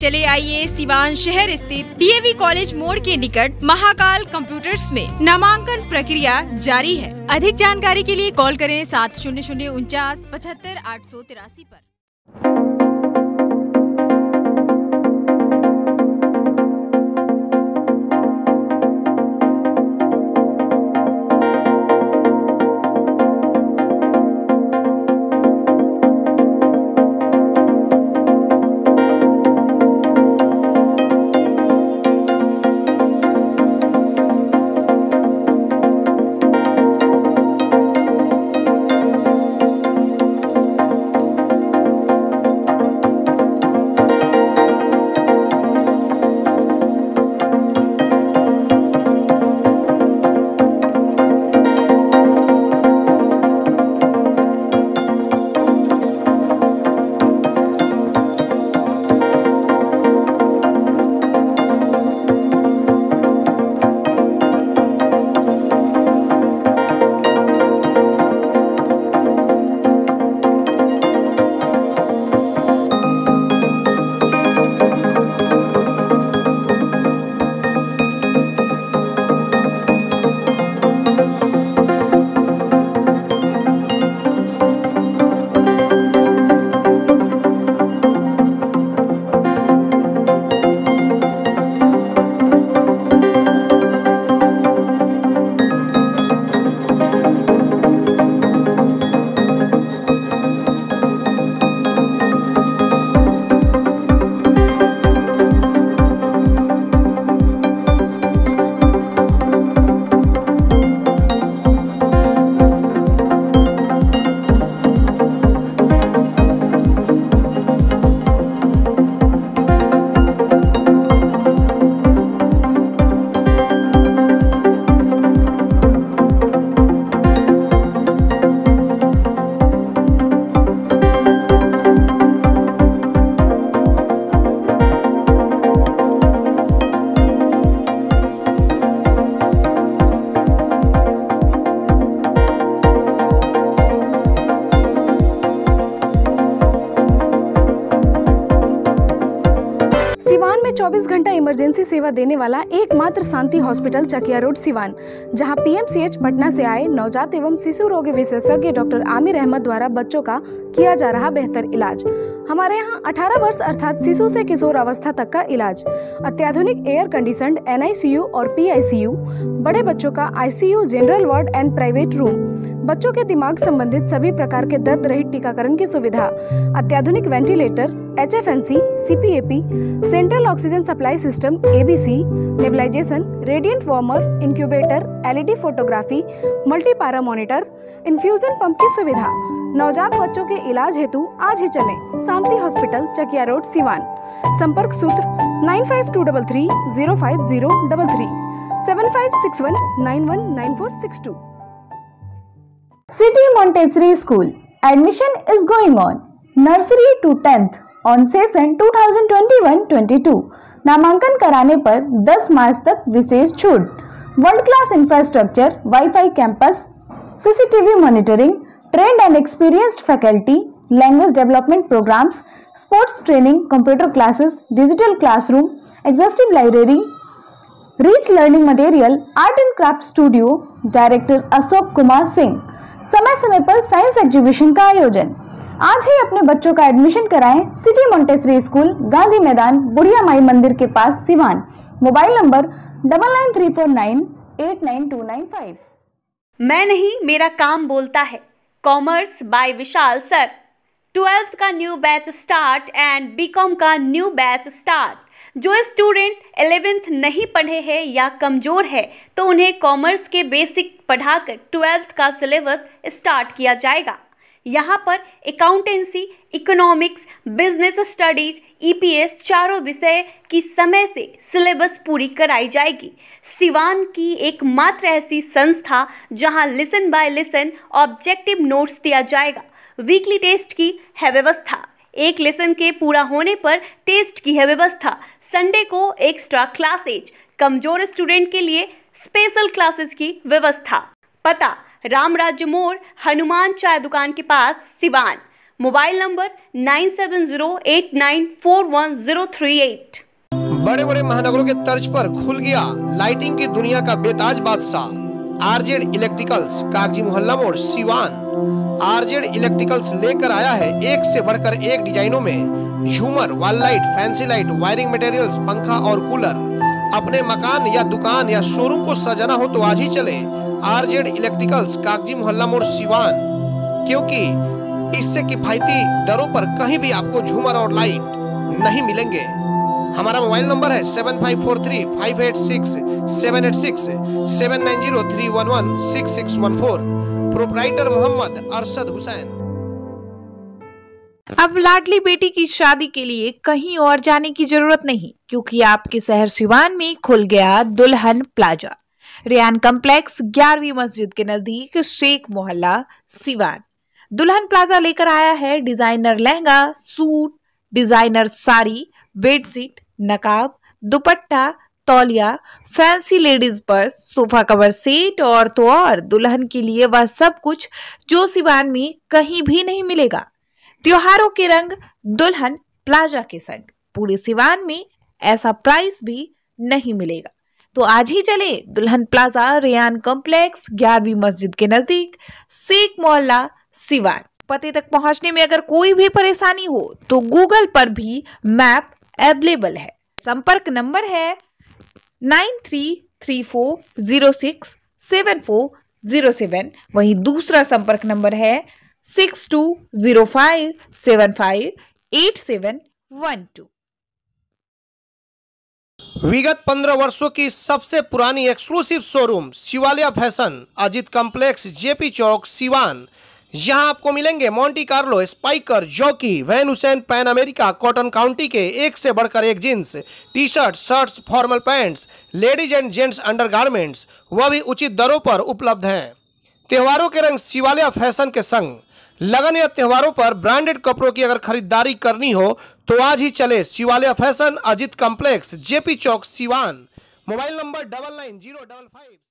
चले आइए सिवान शहर स्थित डीएवी कॉलेज मोड़ के निकट महाकाल कंप्यूटर्स में नामांकन प्रक्रिया जारी है। अधिक जानकारी के लिए कॉल करें 7009475883 पर। सिवान में 24 घंटा इमरजेंसी सेवा देने वाला एकमात्र शांति हॉस्पिटल चकिया रोड सिवान, जहां पीएमसीएच पटना से आए नवजात एवं शिशु रोग विशेषज्ञ डॉक्टर आमिर अहमद द्वारा बच्चों का किया जा रहा बेहतर इलाज। हमारे यहां 18 वर्ष अर्थात शिशु से किशोर अवस्था तक का इलाज, अत्याधुनिक एयर कंडीशनड NICU और PICU, बड़े बच्चों का ICU, general ward and private room, बच्चों के दिमाग संबंधित सभी प्रकार के दर्द रहित टीकाकरण की सुविधा, अत्याधुनिक ventilator, HFNC, CPAP, central oxygen supply system ABC, nebulisation, radiant warmer, incubator, LED photography, multipara monitor, infusion pump की सुविधा। नवजात बच्चों के इलाज हेतु आज ही चलें शांति हॉस्पिटल चकिया रोड सिवान। संपर्क सूत्र 9523305033 7561919462। City Montessori School admission is going on. Nursery to 10th on session 2021-22। नामांकन कराने पर 10 मार्च तक विशेष छूट। World class infrastructure, wifi campus, CCTV monitoring, trained and experienced faculty, language development programmes, sports training, computer classes, digital classroom, exhaustive library, rich learning material, art and craft studio. Director Ashok Kumar Singh. समय समय पर science exhibition का आयोजन। आज ही अपने बच्चों का admission कराएं सिटी मोंटेसरी स्कूल, गांधी मैदान, बुढ़िया माई मंदिर के पास, सिवान। Mobile number 9934989295। मैं नहीं, मेरा काम बोलता है। Commerce by Vishal sir. 12th का new batch start and BCom का न्यू बैच स्टार्ट। जो स्टूडेंट 11th नहीं पढ़े हैं या कमज़ोर है तो उन्हें कॉमर्स के बेसिक पढ़ाकर 12th का सिलेबस स्टार्ट किया जाएगा। यहाँ पर accountancy, economics, business studies, EPS चारों विषय की समय से सिलेबस पूरी कराई जाएगी। सिवान की एकमात्र ऐसी संस्था जहाँ lesson by lesson objective notes दिया जाएगा। वीकली टेस्ट की है व्यवस्था। एक लेसन के पूरा होने पर टेस्ट की है व्यवस्था। संडे को एक्स्ट्रा क्लासेज, कमजोर स्टूडेंट के लिए स्पेशल क्लासेस की व्यवस्था। पता रामराज्य मोड़, हनुमान चाय दुकान के पास, सिवान। Mobile number 9708941038। बड़े बड़े महानगरों के तर्ज पर खुल गया लाइटिंग की दुनिया का बेताज बादशाह आरजेड इलेक्ट्रिकल्स, कागजी मोहल्ला मोड़, सिवान। आरजेड इलेक्ट्रिकल्स लेकर आया है एक से बढ़कर एक डिजाइनों में झूमर, wall light, fancy light, wiring materials, पंखा और कूलर। अपने मकान या दुकान या शोरूम को सजाना हो तो आज ही चले आरजेड इलेक्ट्रिकल्स, कागजी मोहल्ला मोड़, सिवान, क्योंकि इससे किफायती दरों पर कहीं भी आपको झूमर और लाइट नहीं मिलेंगे। हमारा मोबाइल नंबर है 7543586786 7903116614। प्रोप्राइटर मोहम्मद अरशद हुसैन। अब लाडली बेटी की शादी के लिए कहीं और जाने की जरूरत नहीं, क्योंकि आपके शहर सिवान में खुल गया दुल्हन प्लाजा। रेयान कॉम्प्लेक्स 11वीं मस्जिद के नजदीक, शेख मोहल्ला, सिवान। दुल्हन प्लाजा लेकर आया है designer lehenga, suit, designer sari, bedsheet, नकाब, दुपट्टा, तौलिया, fancy ladies purse, sofa cover set और तो और दुल्हन के लिए वह सब कुछ जो सिवान में कहीं भी नहीं मिलेगा। त्योहारों के रंग दुल्हन प्लाजा के संग, पूरे सिवान में ऐसा प्राइस भी नहीं मिलेगा। तो आज ही चले दुल्हन प्लाजा, रेयान कॉम्प्लेक्स 11वीं मस्जिद के नजदीक, शेख मोहल्ला, सिवान। पते तक पहुंचने में अगर कोई भी परेशानी हो तो गूगल पर भी मैप अवेलेबल है। संपर्क नंबर है 9334067407। वहीं दूसरा संपर्क नंबर है 6205758712। विगत 15 वर्षों की सबसे पुरानी exclusive showroom Shivaliya fashion, Ajit complex, JP Chowk, Siwan. यहाँ आपको मिलेंगे Monte Carlo, Spykar, Jockey, Van Heusen, Pan America, Cotton County के एक से बढ़कर एक jeans, T shirt, shirts, formal pants, ladies and gents undergarments, वह भी उचित दरों पर उपलब्ध हैं। त्योहारों के रंग शिवालिया फैशन के संग। लगन या त्योहारों पर ब्रांडेड कपड़ों की अगर खरीदारी करनी हो तो आज ही चले Shivaliya fashion, Ajit complex, JP Chowk, Siwan. Mobile number 990555